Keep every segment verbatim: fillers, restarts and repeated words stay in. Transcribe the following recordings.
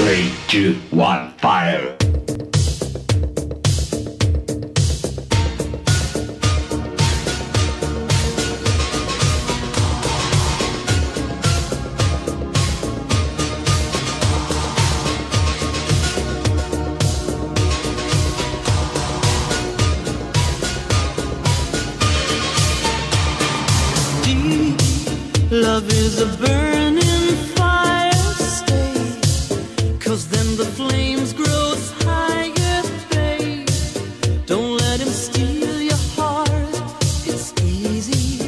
Three, two, one, fire! Love is a burning fire, stay, 'cause then the flames grow higher, babe. Don't let him steal your heart, it's easy,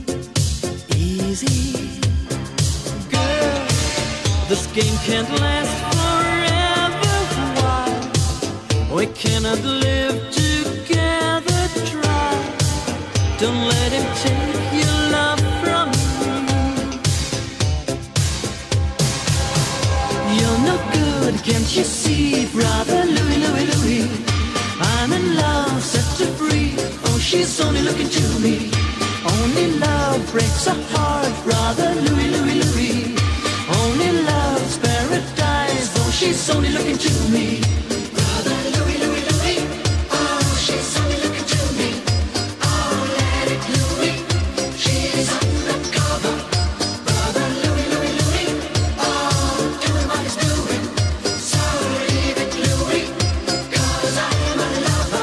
easy. Girl, this game can't last forever, why? We cannot live together, try. Don't let him take your love from you. You're no good, can't you see, brother Louie, Louie, Louie? I'm in love, set her free. Oh, she's only looking to me. Only love breaks a heart, brother Louie, Louie, Louie. Only love's paradise. Oh, she's only looking to me. Brother Louie, Louie, Louie. Oh, she's only looking to me. Oh, let it Louie. She's undercover. Brother Louie, Louie, Louie. Oh, doing what he's doing. So leave it Louie, 'cause I am a lover.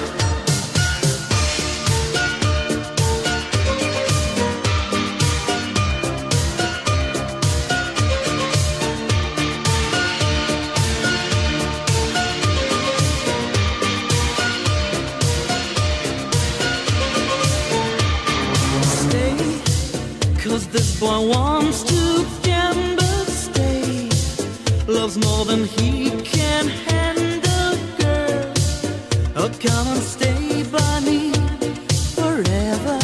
Stay, 'cause this boy wants to gamble, stay. Loves more than he can handle, girl. Oh, come and stay by me forever,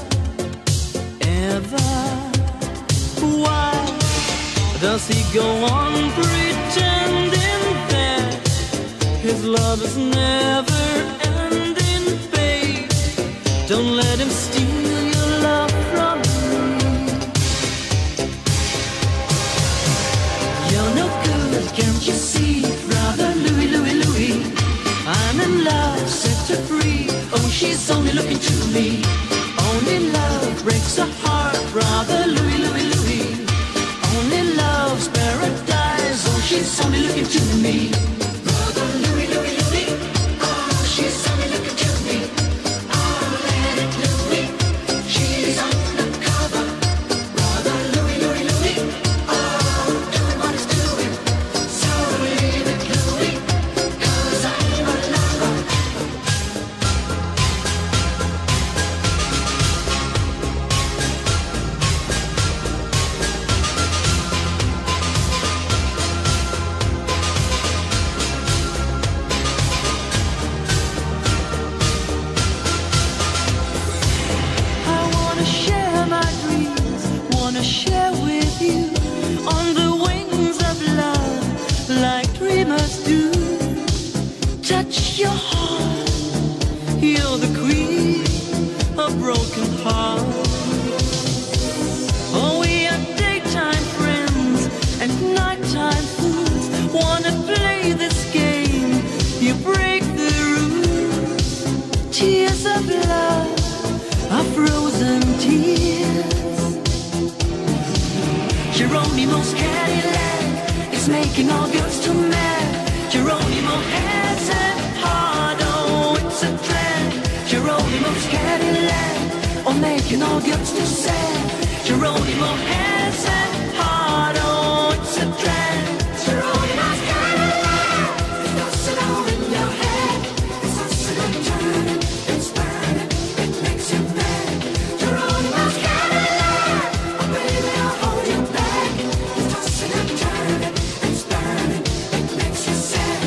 ever. Why does he go on pretending that his love is never ending, babe? Don't let him steal your love from me. You're no good, can't you see, brother Louie, Louie, Louie? I'm in love, set her free. Oh, she's only looking to me. Only love breaks a heart, brother Louie, Louie, Louie. Only love's paradise. Oh, she's only looking to me. Brother Louie, Louie, Louie. Oh, she's only looking to me. Oh, let it Louie. She's undercover. Brother Louie, Louie, Louie. Oh, doing what he's doing. So leave it Louie, 'cause I'm a lover. I wanna share my dreams, wanna share with you on the wings of love, like dreamers do. Touch your heart, you're the queen of broken hearts. Oh, we are daytime friends and nighttime fools. Wanna play this game, you break the rules. Tears of love are frozen tears. Geronimo's Cadillac is making all girls too mad. Geronimo has a heart, oh, it's a trend. Geronimo's Cadillac, oh, making all girls too sad. Geronimo has a heart, oh, it's a trend. Geronimo's Cadillac, it's tossing all in your head. It's tossing and turning, it's burning, it makes you mad. Geronimo's Cadillac, oh baby, I'll hold you back. It's tossing and turning, it's burning, it makes you sad.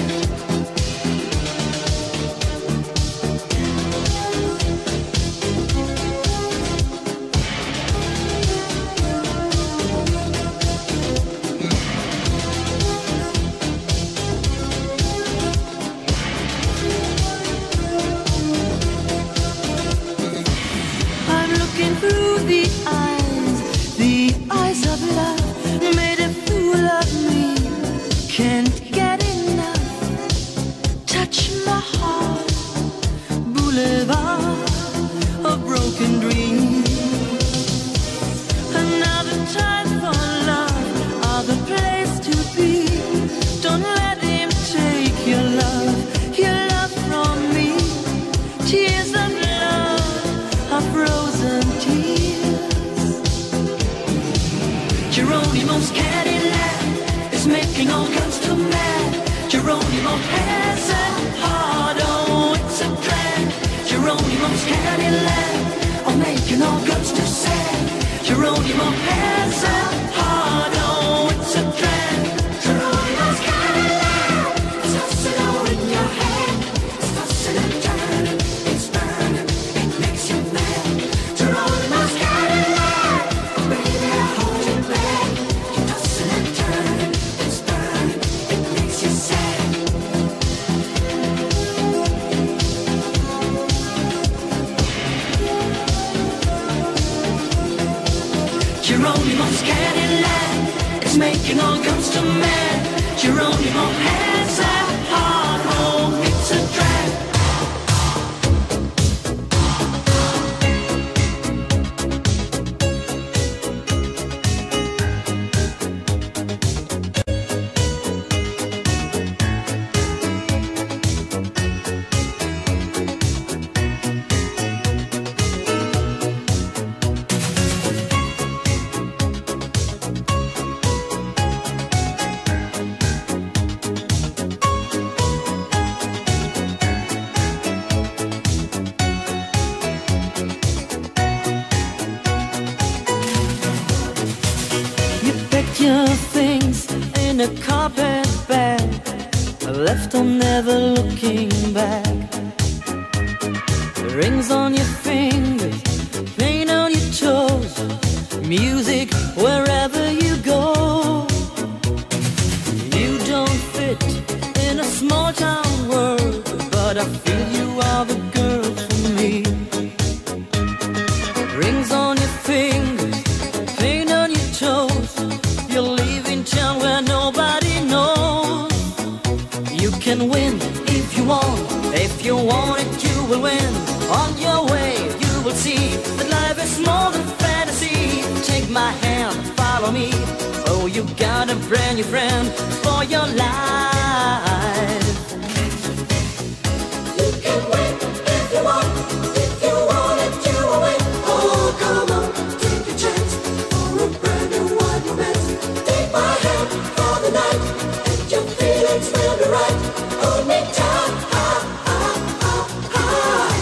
Geronimo's Cadillac is making all guns to mad. Geronimo has a heart, oh, it's a drag. Geronimo's Cadillac, oh, making all guns to sad. Geronimo has a heart, oh, it's a drag. Geronimo's Cadillac, it's tossing all in your head. It's tossing and turning, it's burning, it makes you mad. Geronimo's Cadillac, oh, baby, I hold you back. You're tossing and turning, it's burning, it makes you sad. Geronimo's Cadillac, it's making all guns to mad. Geronimo has a heart, oh, it's a drag. Your things in a carpet bag, left on never looking back. Rings on your fingers, paint on your toes, music wherever you go. You don't fit in a small town world, but I feel you are the girl for me. Rings on your fingers, paint on your toes, you're leaving town where nobody knows. You can win if you want, if you want it you will win. On your way you will see that life is more than fantasy. Take my hand, follow me, oh you got a brand new friend for your life. You can win if you want, if you want it you will win. Oh come on, take a chance for a brand new one romance. Take my hand for the night, and your feelings will be right. Hold me tight, ah, ah, ah, ah.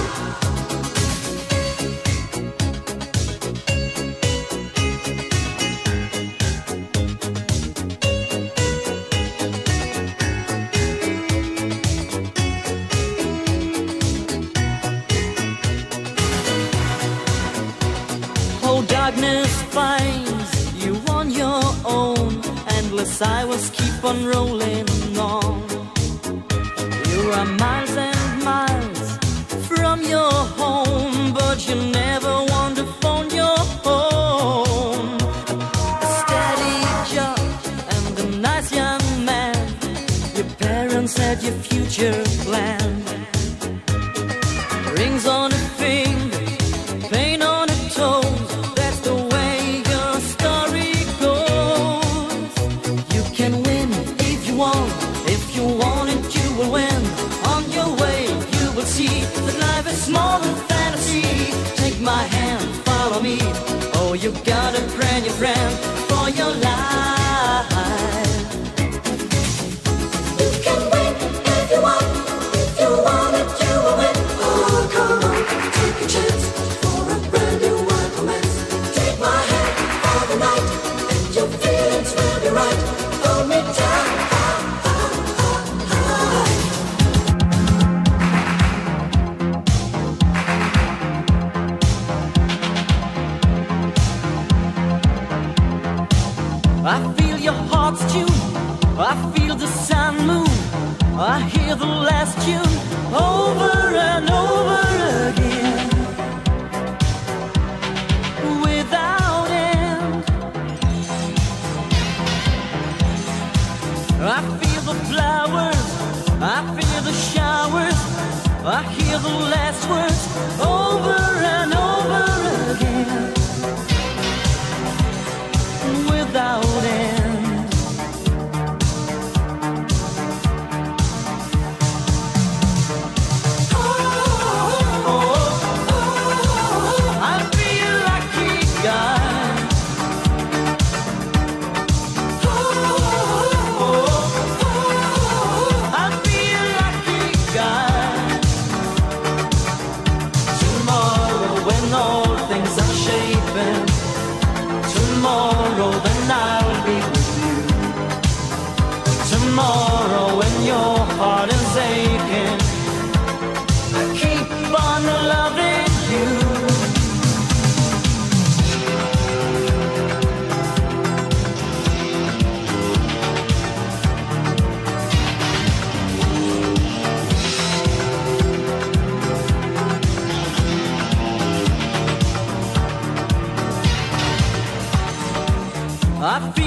Oh, darkness finds you on your own, endless highways keep on rolling on. You are miles and miles from your home, but you never want to phone your home. A steady job and a nice young man, your parents had your future planned. Rings on a finger, paint on a toe, that's the way your story goes. You can win if you want, if you want it you will win. On your way you will see that life is more than fantasy. Take my hand, follow me, oh you got a brand new friend for your life. You can win if you want, if you want it you will win. Oh come on, take a chance for a brand new one romance. Take my hand for the night, and your feelings will be right. Hold me tight, ah, ah, ah, ah. I feel your heart's tune, I feel the sun move, I hear the last tune over and over again, without end. I feel the flowers, I feel the showers, I hear the last words over and over again, without end.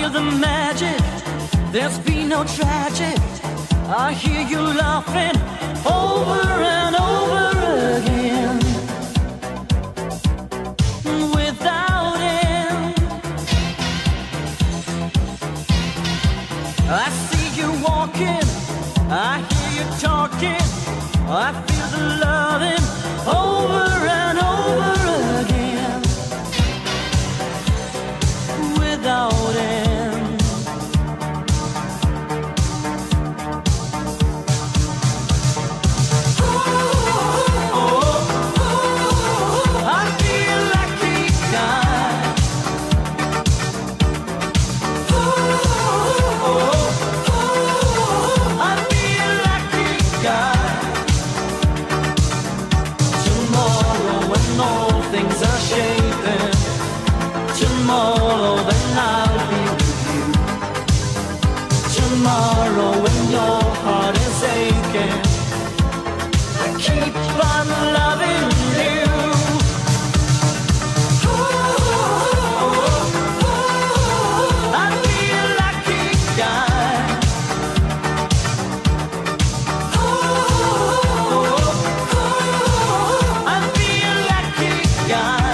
feel the magic. There's been no tragic. I hear you laughing over and over again. Without end, I see you walking, I hear you talking, I feel the loving over and over again. Without end. Tomorrow then I'll be with you. Tomorrow when your heart is aching, I keep on loving you. I'll be a lucky guy. I'll be a lucky guy.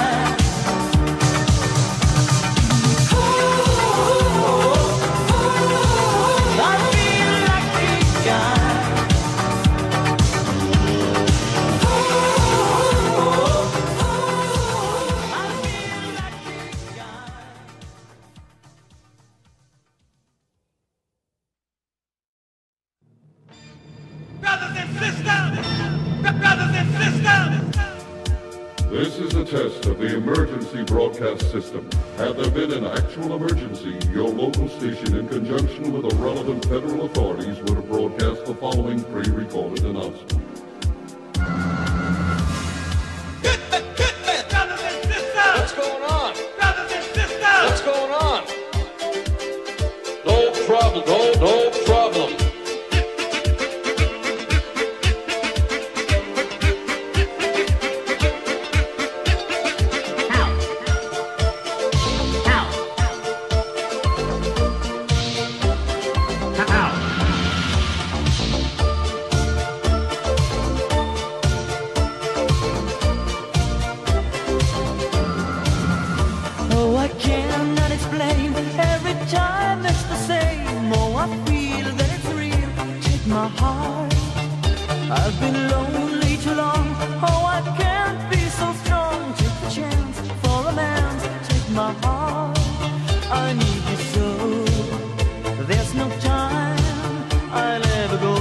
This is a test of the emergency broadcast system. Had there been an actual emergency, your local station, in conjunction with the relevant federal authorities, would have broadcast the following pre-recorded announcement. What's going on? What's going on? No problem, no, no problem. Oh, I cannot explain. Every time it's the same. Oh, I feel that it's real. Take my heart. I've been lonely too long. Oh, I can't be so strong. Take the chance for a man's. Take my heart. I need you so. There's no time I'll ever go.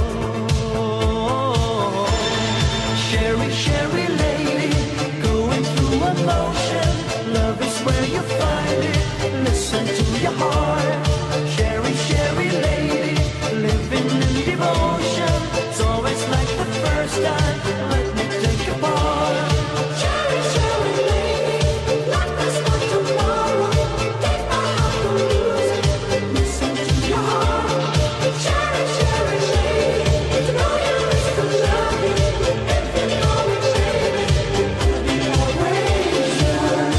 Sherry, Sherry lady, going through emotion. Love is where you find it. Listen to your heart. Sherry, Sherry lady, living in devotion. It's always like the first time. Let me take a part. Sherry, Sherry lady, not this one tomorrow. Take my heart to lose it. Listen to your heart. Sherry, Sherry lady, to know you is to love me. If you know it, baby, I'll be always yours.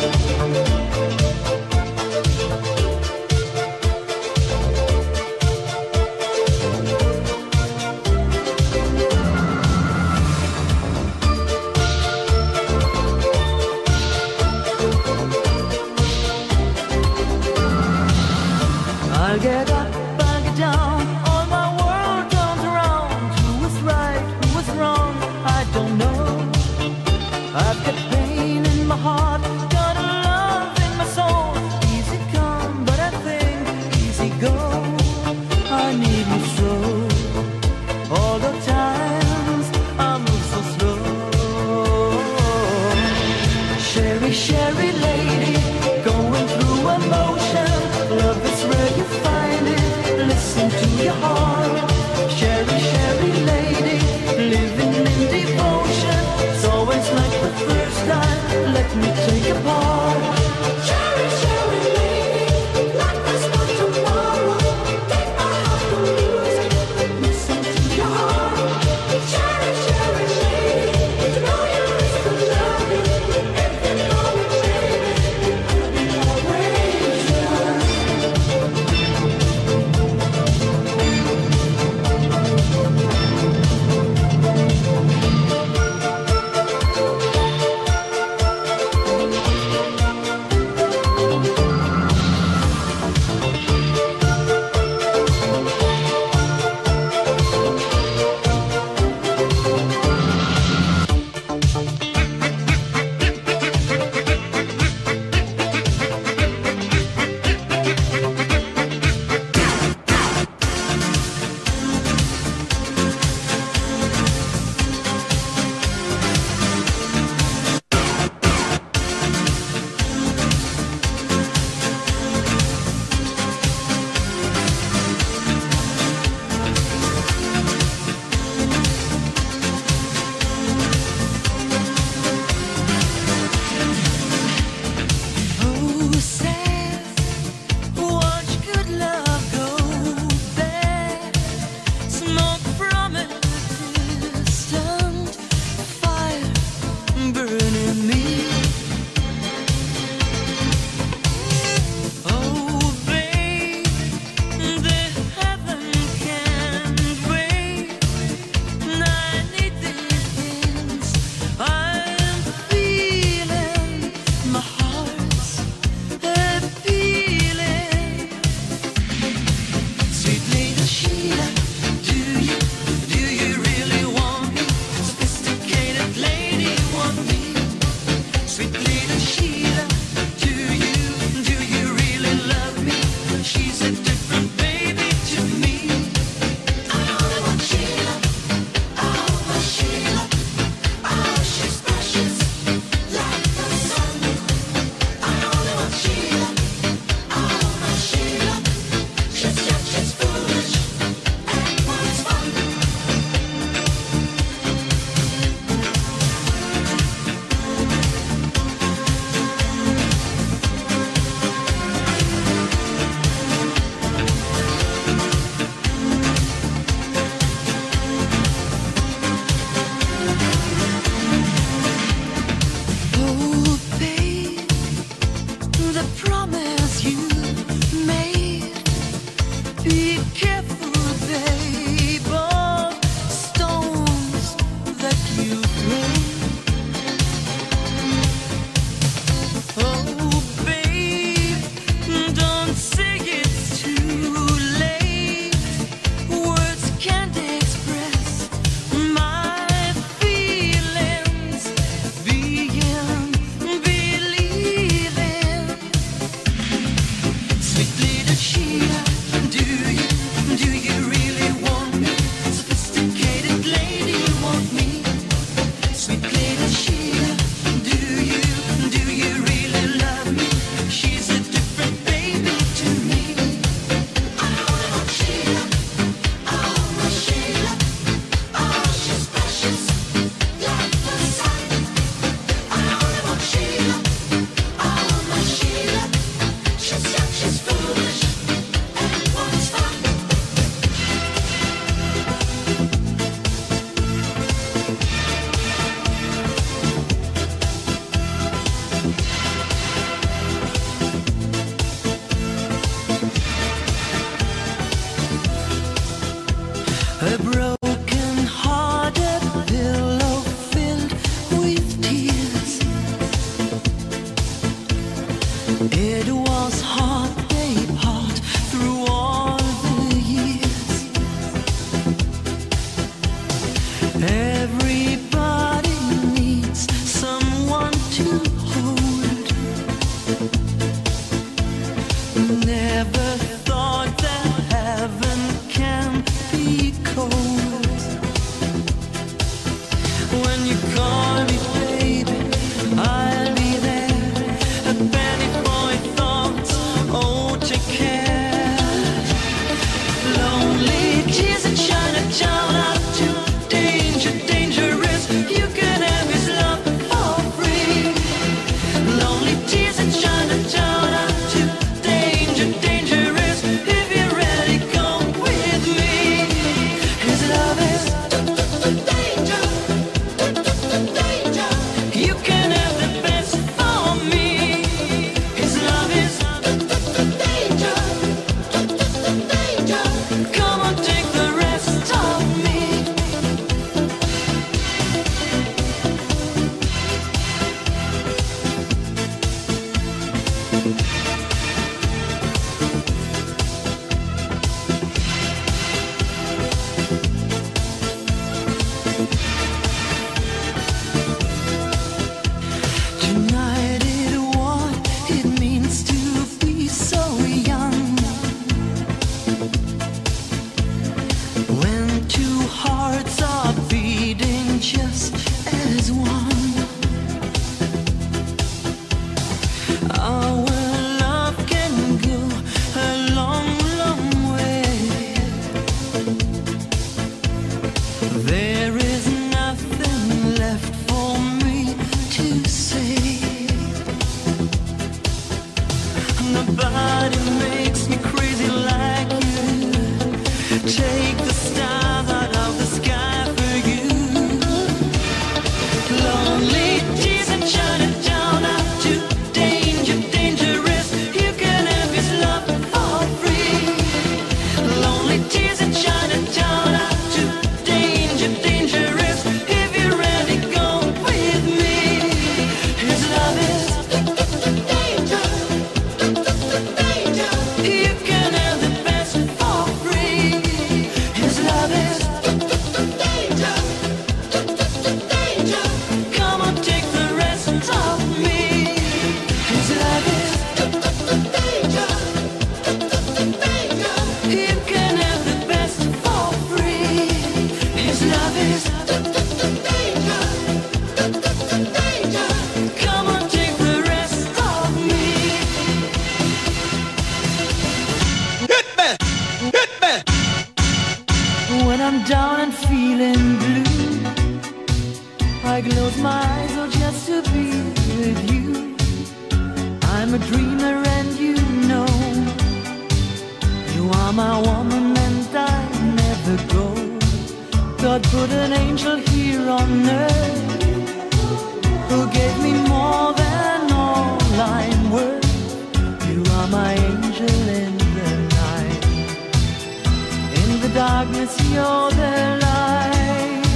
I'll get up, I'll get down, all my world turns around. Who is right, who is wrong, I don't know. I've got pain in my heart, got a love in my soul. Easy come, but I think easy go. I need you so. All the times I move so slow. Sherry, Sherry lady, going through emotion. Love is where you find it. Listen to your heart. Sherry, Sherry lady, living in devotion. It's always like the first. Be careful, babe, of stones that you throw. Oh, babe, don't say it's too late. Words can't express my feelings. Being, believing. Sweet little Sheila, do you, do you really want me? Sophisticated lady, want me? Sweet little Sheila, do you, do you really love me? She's a different baby to me. Oh, my Sheila, oh, my Sheila, oh, she's precious, like the sun. Oh, my Sheila, oh, my Sheila, she's young, she's foolish, and wants fun. A broken hearted pillow filled with tears. It was hard, babe, hard through all the years. Everybody needs someone to hold. Never thought that heaven can be cold. When you call me, baby, I'll be there. A penny for your thoughts, oh, take care. Lonely tears in Chinatown are too danger, dangerous. You can have his love for free. Lonely tears in Chinatown are too danger, dangerous. If you're ready, come with me. His love is danger, danger. You can have the best for me. His love is danger, danger. Come on, take the rest of me. Tonight is what it means to be so young. When two hearts are beating just as one. Our love can go a long, long way. There is nothing left for me to say. Nobody makes me crazy like you. Take the stars out of the sky for you. Lonely tears in Chinatown are too danger, dangerous. You can have his love for free. Lonely tears in Chinatown are too danger, dangerous. If you're ready, go with me. His love is danger, danger. You can have the best for free. His love is danger, danger. Come on, take the rest of me. His love is danger, danger. You can have the best for free. His love is danger, danger. Come on, take the rest of me. Hit me! Hit me! When I'm down and feeling blue, I close my eyes, oh, just to be with you. I'm a dreamer and you know you are my woman and I never go. God put an angel here on earth who gave me more than all I'm worth. You are my angel in the night. darkness, you're the light.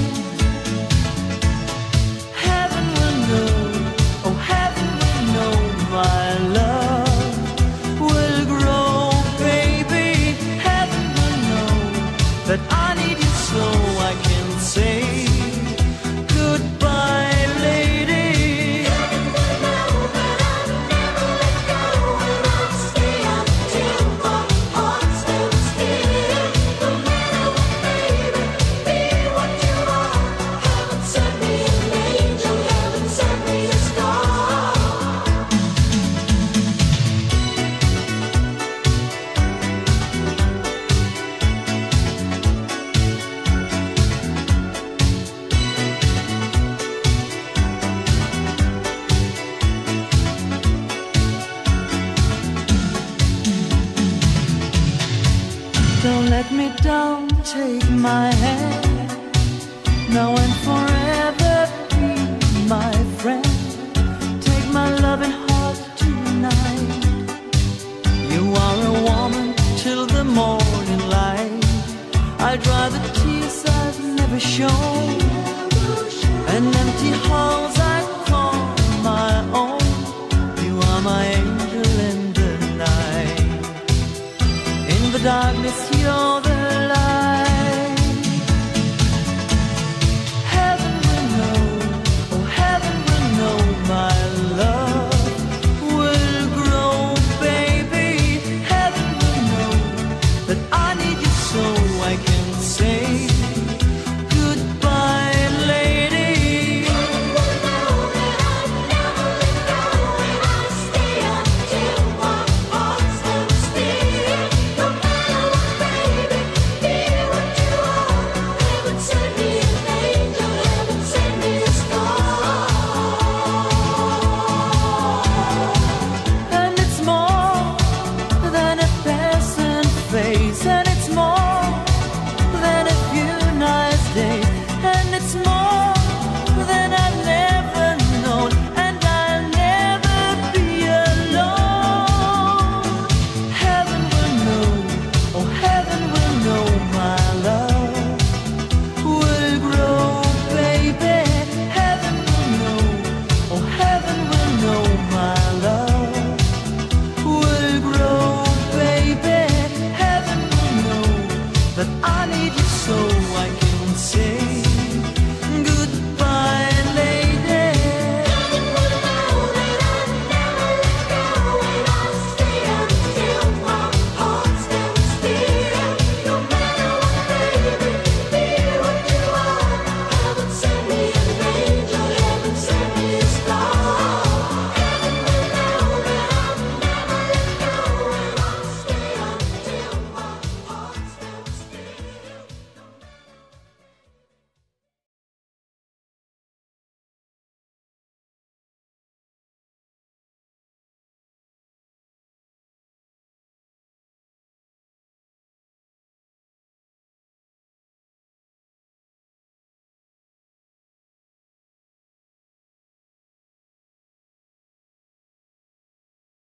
Heaven will know, oh heaven will know, my love will grow, baby. Heaven will know that I need you so I can say goodbye, lady. Heaven will know that I'll never let go, and I'll stay until the heart stands still. No matter what, baby, be what you are. Heaven sent me an angel, heaven sent me a star. Don't let me down, take my hand, now and forever be my friend. Take my loving heart tonight. You are a woman till the morning light. I dry the tears I've never shown, and empty halls I call my own. You are my angel in the night. In the darkness, you're the